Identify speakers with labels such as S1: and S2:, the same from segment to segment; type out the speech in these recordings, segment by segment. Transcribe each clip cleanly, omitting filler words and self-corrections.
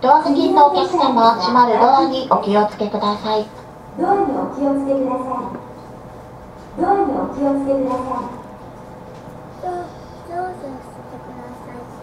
S1: ドア付近のお客様、閉まるドアにお気をつけください。
S2: ドアにお気をつけください。ドアにお気をつけください。どうぞしてください。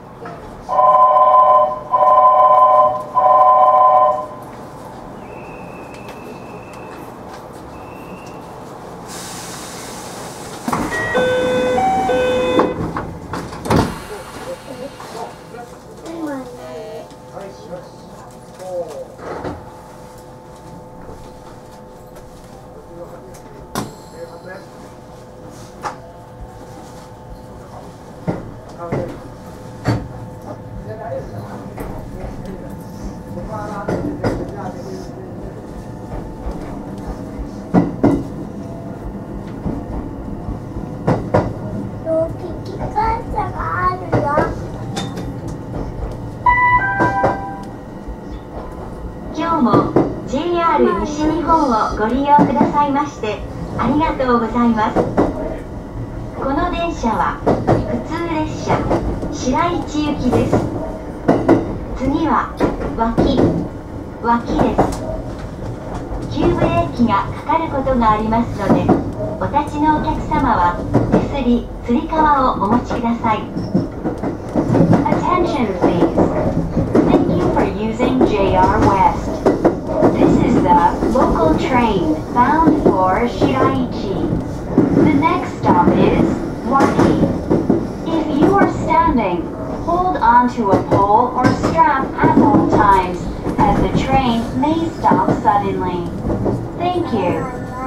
S3: 今日も JR 西日本をご利用くださいましてありがとうございます。この電車は普通列車白市行きです。次は脇です。急ブレーキがかかることがありますので、お立ちのお客様は手すり、つり革をお持ちください。Attention please. Thank you for using JR West. This is the local train bound for Shiraichi. The next stop is Waki. If you are standing, hold onto a pole or strap at all times, as the train may stop suddenly. Thank you.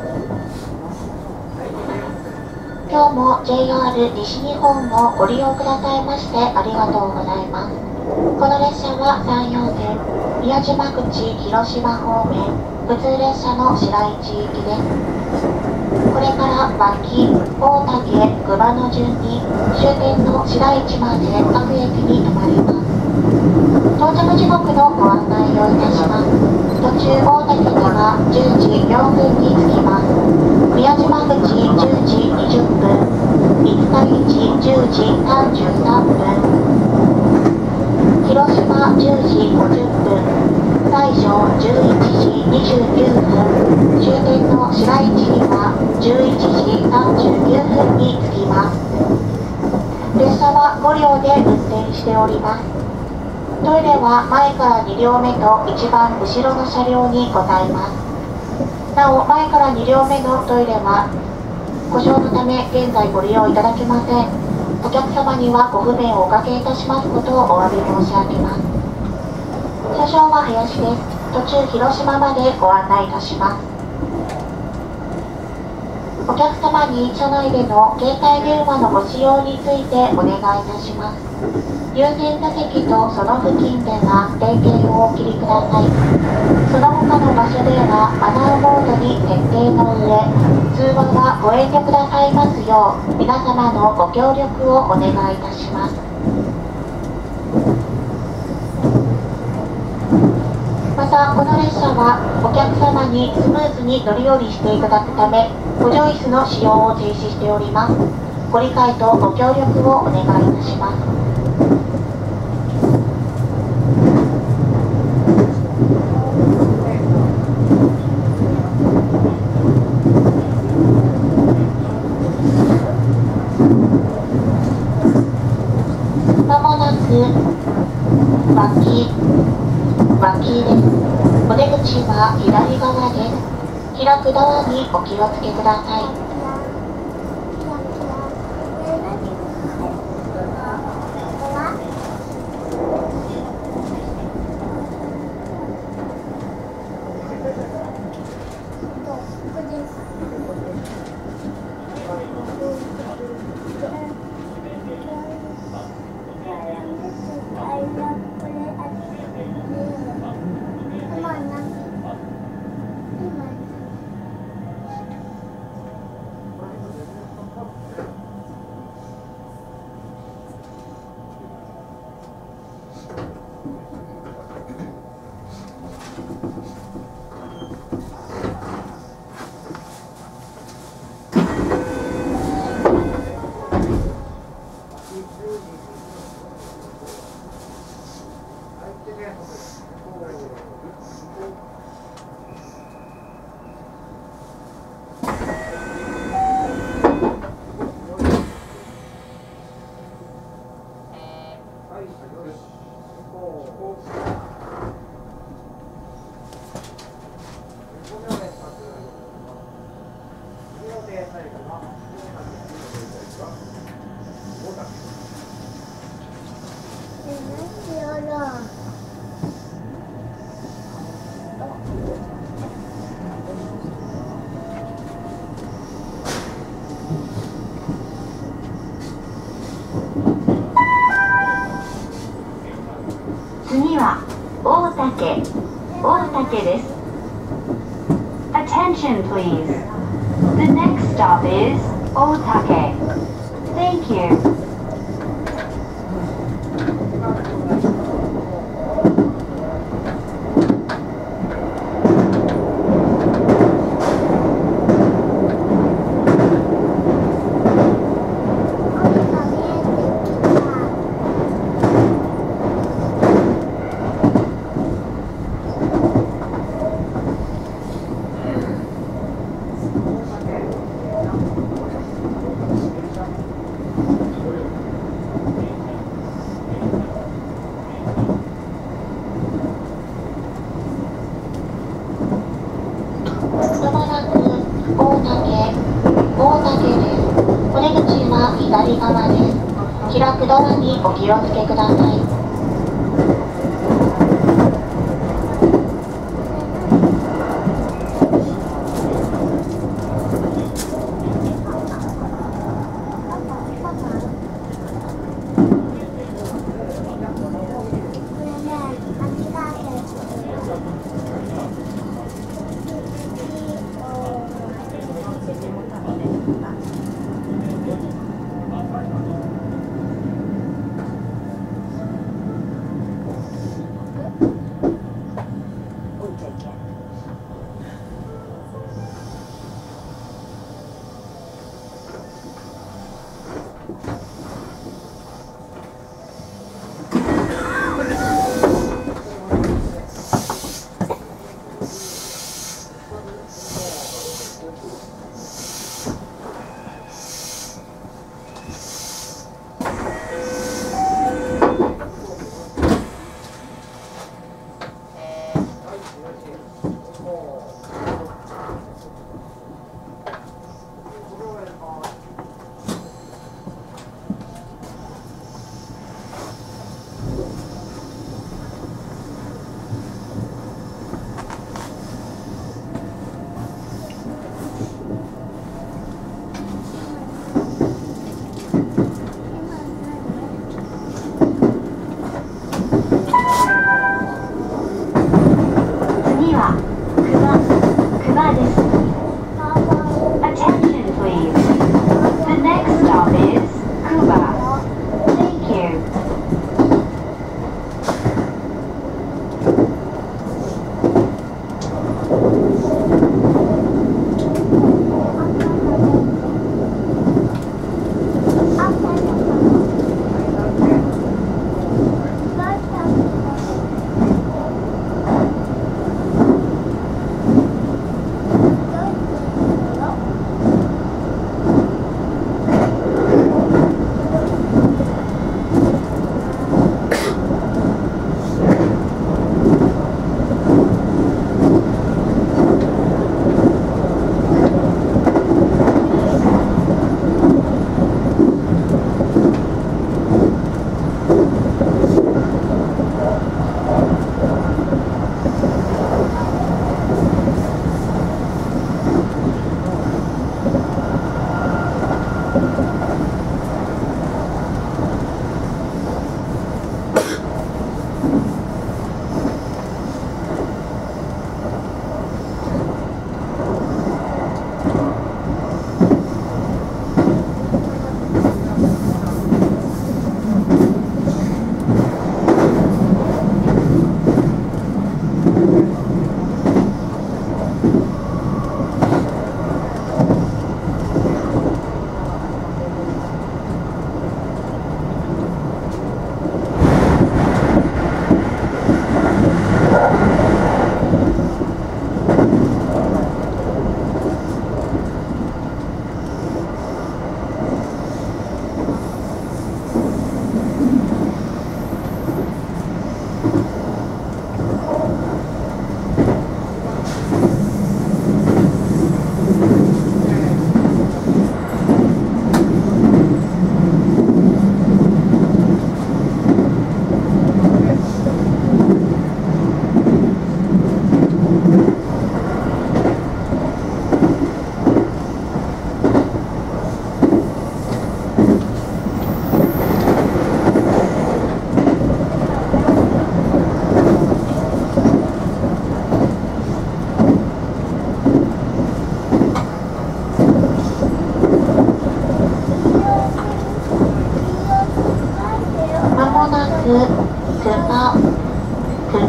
S1: 今日も JR 西日本をご利用くださいましてありがとうございます。この列車は山陽線宮島口広島方面普通列車の白市行きです。これから脇、大竹、熊野順に終点の白市まで各駅に停まります。到着時刻のご案内をいたします。途中大竹には10時4分に着きます。宮島口10時20分、五日市10時33分、広島10時50分、大正11時29分、終点の白市には11時39分に着きます。列車は5両で運転しております。トイレは前から2両目と一番後ろの車両にございます。なお、前から2両目のトイレは故障のため現在ご利用いただけません。お客様にはご不便をおかけいたしますことをお詫び申し上げます。車掌は林です。途中広島までご案内いたします。お客様に車内での携帯電話のご使用についてお願いいたします。優先座席とその付近では電源をお切りください。その他の場所ではマナーモードに設定の上、通話はご遠慮くださいますよう皆様のご協力をお願いいたします。また、この列車はお客様にスムーズに乗り降りしていただくため、補助椅子の使用を停止しております。ご理解とご協力をお願いいたします。まもなく脇です。お出口は左側です。開くドアにお気をつけください。
S3: 次は大竹です。Attention please. The next stop is Otake. Thank you.
S1: まもなく大竹です。お出口は左側です。開くドアにお気をつけください。
S3: 次は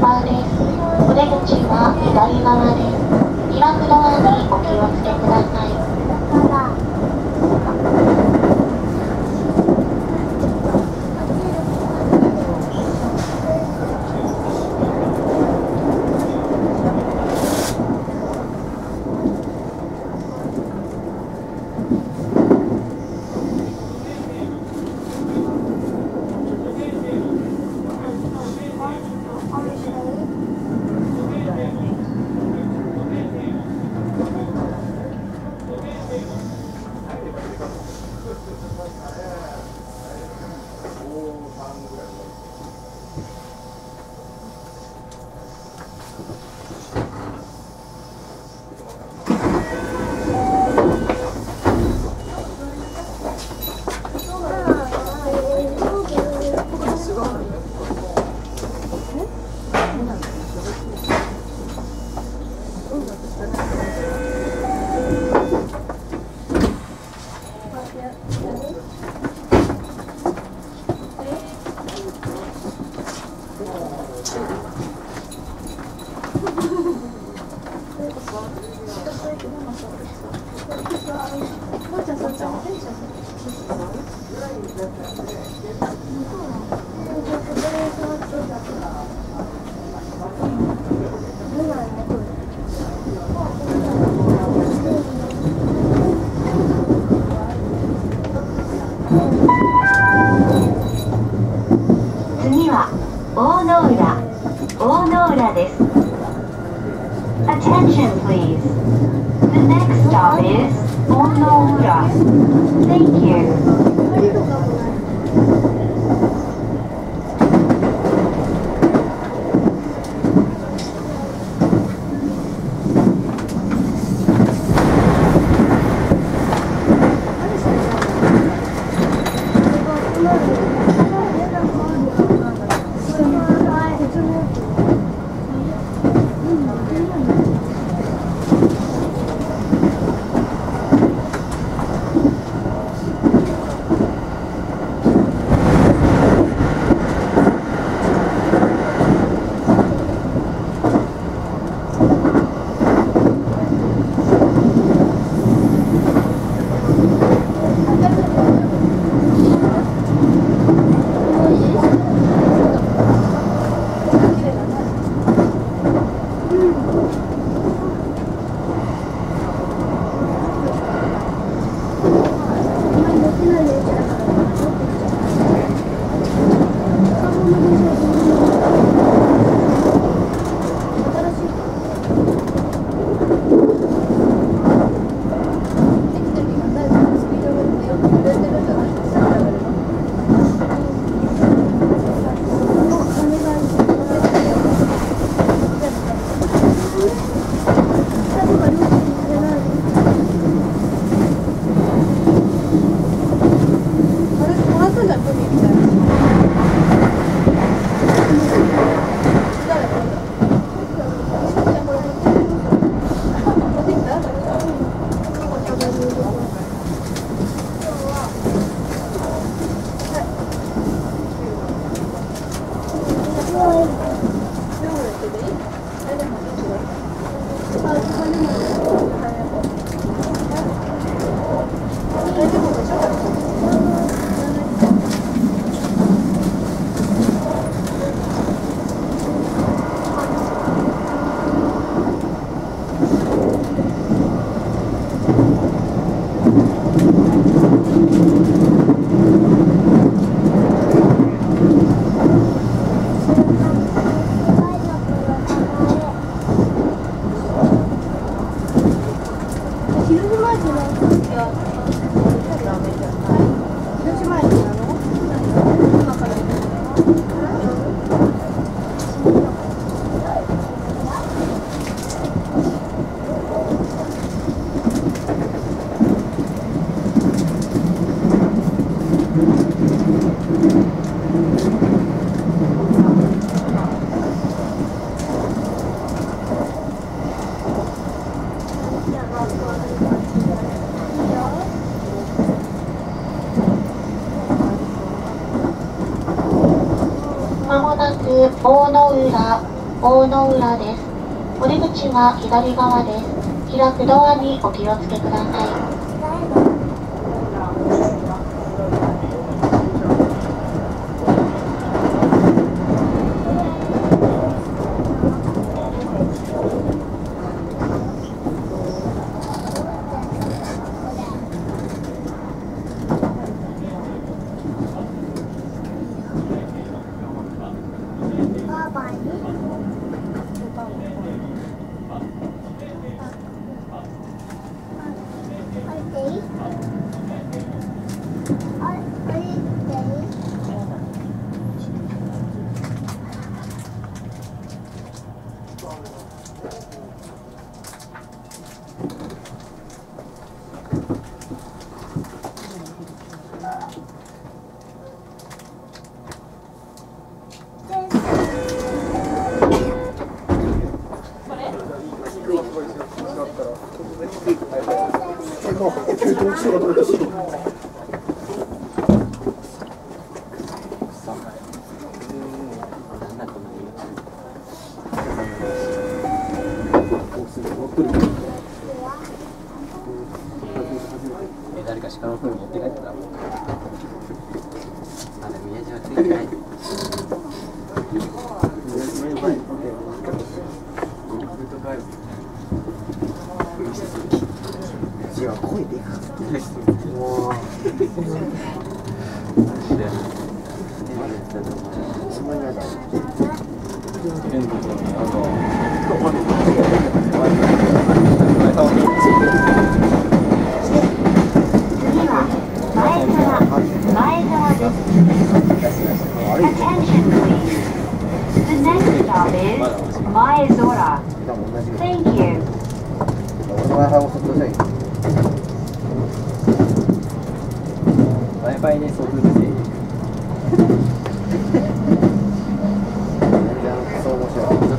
S1: 側です。お出口は左側です。開くドアにお気をつけください。
S3: 次は大野浦です。Attention please. The next stop is 大野浦. Thank you.
S1: お大野浦です。お出口は左側です。開くドアにお気をつけください。
S4: 誰か鹿の糞持って帰ったらまだ宮島ついてない
S5: 字は声でかくてそんなにやだ
S3: Attention please. The next stop is Maezora. Thank you.
S5: 俺の Wi-Fi もそっとじゃいい
S4: Wi-Fi で速度制限
S5: 全然そう面白い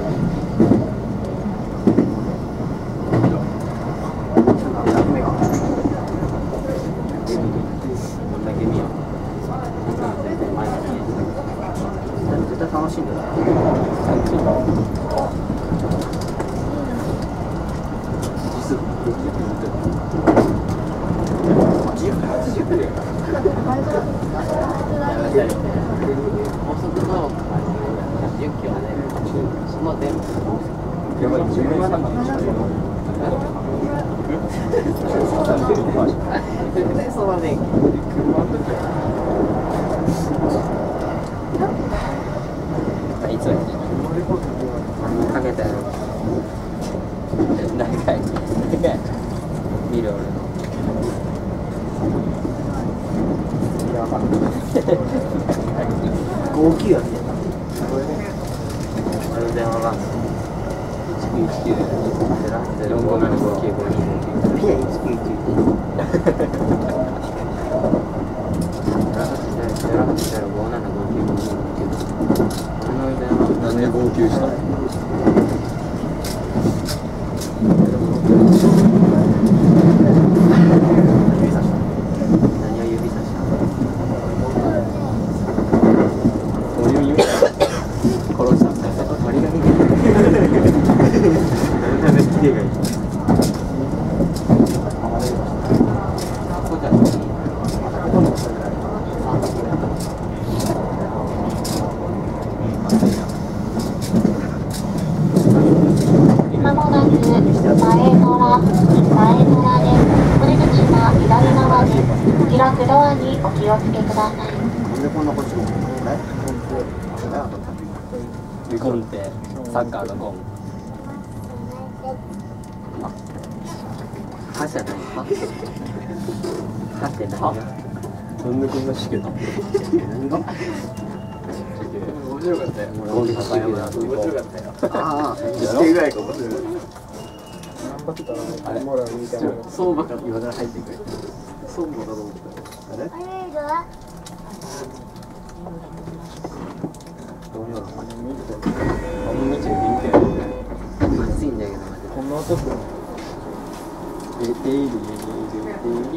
S5: 楽しんでた
S4: いつはかけたよ長い見る俺の
S5: 59やって
S4: 俺の電話番号1919 05759529
S5: いや1919
S4: なんで号泣したの？何を指さしたの？鳥を指さした殺した鳥が逃げてなんで綺麗がいい
S1: まもなく前空です。お出口は左側です。開くドアにお気をつけください。
S5: なんでこんなことするの？
S4: ゴンってサッカーのゴン歯じゃない歯って何がなんでこんなしけた
S5: 何が？
S4: 面白かったよゴン高山の面白かったよ
S5: ああ、してぐらいか面白い。
S4: あれ相場から今から入ってくる相場だと思ったあれどういうのかなあんま見ちゃいけない暑いんだけどこんな音するのテリテリテリテリテリテリ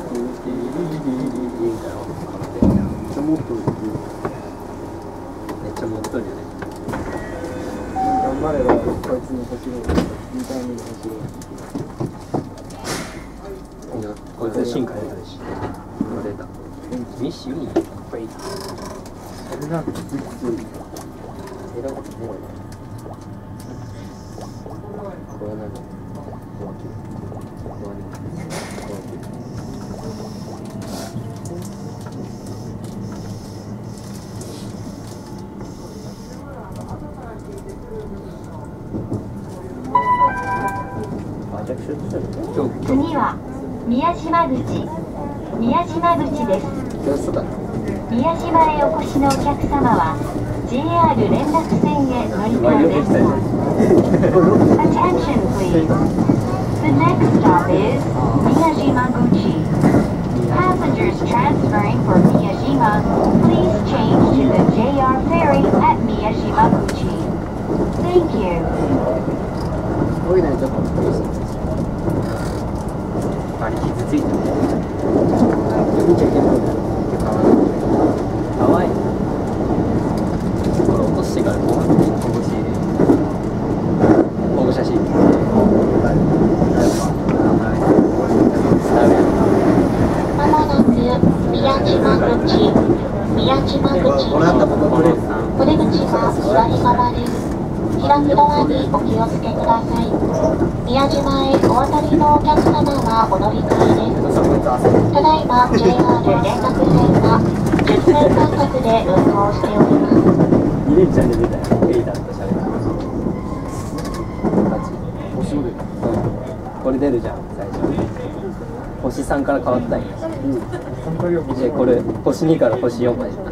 S4: みたいな音かかってめっちゃ持っとるめっちゃ持っとるよねまればこいつに走る2回目に走るこいつ進化出たし出たミッシュにフェイタそれなんて普通に選ぶことないこれは何小分け
S3: 次は宮島口です。宮島へお越しのお客様は JR 連絡船へ乗り換えです。Attention please. The next stop is Miyajima-guchi. Passengers transferring for Miyajima, please change to the JR ferry at Miyajima-guchi. Thank you.
S4: こういうのちょっとあれ傷ついてる見ちゃいけないかわいいこれ落としてから保護写真
S1: まもなく宮島口お出口は左側です。開くドアにお気をつけください。宮島へお渡りのお客様はお乗り換えです。ただいま JR 連絡船は10分間隔で運行しております。
S4: 2連チャンで出たよエイダーとしゃべる星も出るこれ出るじゃん最初星3から変わったんやでこれ星2から星4まで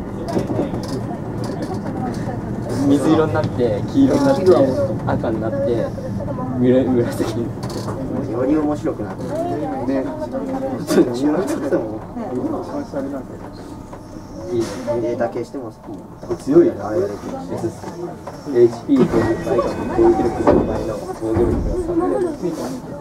S4: 水色になって黄色になって赤になって紫になってより面白くなってねちょっと中学生もいいねデータ消しても強いよねあれやる気 HP という倍かも攻撃力3倍の防御力が3倍